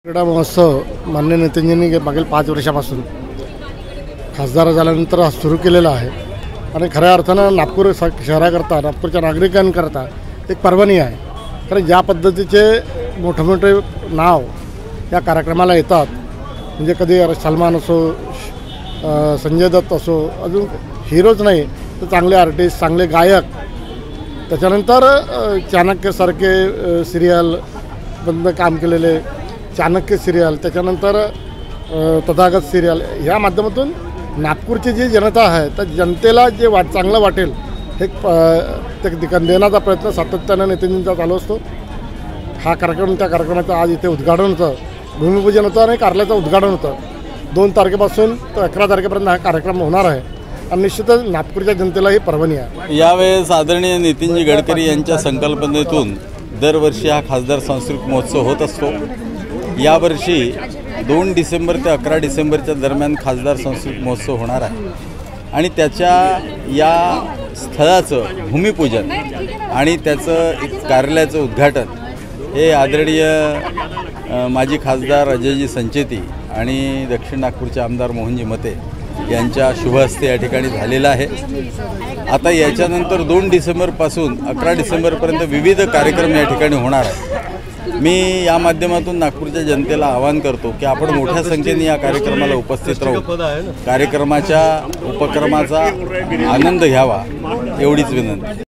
क्रीडा महोत्सव माननीय नितीनजींनी मागील 5 वर्षापासून खासदार झाल्यानंतर हा सुरू केलेला आहे आणि खऱ्या अर्थानं नागपूर शहराकरता नागपूरच्या नागरिकांकरता एक पर्वणी आहे. कारण ज्या पद्धतीचे मोठे नाव या कार्यक्रमाला येतात, म्हणजे कधी सलमान असो, संजय दत्त असो, अजून हिरोज नाही तर चांगले आर्टिस्ट, चांगले गायक, त्याच्यानंतर चाणक्यसारखे सिरियल बंद काम केलेले चाणक्य सिरियल, त्याच्यानंतर तथागत सिरियल, ह्या माध्यमातून नागपूरची जी जनता आहे त्या जनतेला जे चांगलं वाटेल हे ते देण्याचा प्रयत्न सातत्यानं नितीनजींचा चालू असतो. हा कार्यक्रम, त्या कार्यक्रमाचं आज इथे उद्घाटन होतं, भूमिपूजन होतं आणि कार्यालयाचं उद्घाटन होतं. 2 तारखेपासून तर 11 तारखेपर्यंत हा कार्यक्रम होणार आहे आणि निश्चितच नागपूरच्या जनतेला ही पर्वणी आहे. यावेळेस आदरणीय नितीनजी गडकरी यांच्या संकल्पनेतून दरवर्षी हा खासदार सांस्कृतिक महोत्सव होत असतो. यावर्षी 2 डिसेंबर ते 11 डिसेंबरच्या दरम्यान खासदार सांस्कृतिक महोत्सव होणार आहे आणि त्याच्या या स्थळाचं भूमिपूजन आणि त्याचं कार्यालयाचं उद्घाटन हे आदरणीय माजी खासदार अजयजी संचेती आणि दक्षिण नागपूरचे आमदार मोहनजी मते यांच्या शुभ हस्ते या ठिकाणी झालेलं आहे. आता याच्यानंतर 2 डिसेंबरपासून 11 डिसेंबरपर्यंत विविध कार्यक्रम या ठिकाणी होणार आहेत. मी या माध्यमातून नागपूरच्या जनतेला आवाहन करतो की आपण मोठ्या संख्येने या कार्यक्रमाला उपस्थित राहून कार्यक्रमाच्या उपक्रमाचा आनंद घ्यावा, एवढीच विनंती.